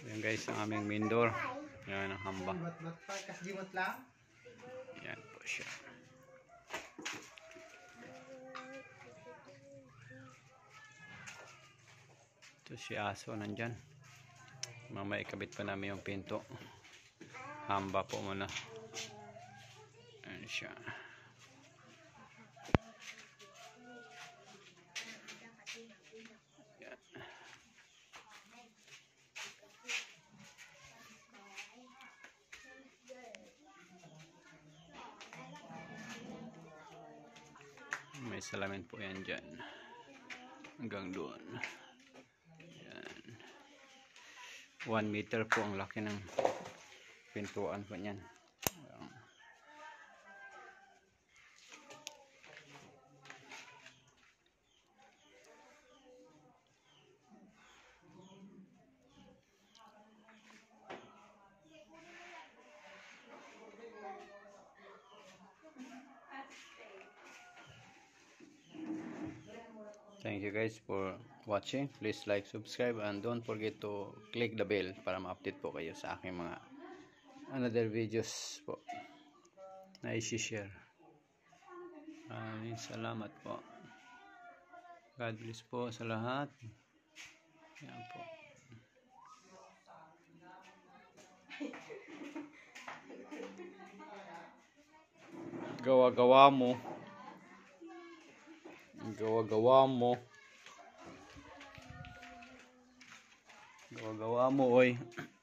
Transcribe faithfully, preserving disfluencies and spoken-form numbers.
Yan guys, ang aming main door. Yan ang hamba. Yan po siya. Ito si aso nandyan. Mamaya ikabit pa namin yung pinto. Hamba po muna. Ayan siya. Yan. May salamin po yan dyan. Hanggang doon. Yan. One meter po ang laki ng pintuan po niyan. Yan. Thank you guys for watching. Please like, subscribe, and don't forget to click the bell para ma-update po kayo sa aking mga another videos po na i-share. Maraming salamat po. God bless po sa lahat. Yan po. Gawa-gawa mo. Gawa-gawa mo. Gawa-gawa mo, oy.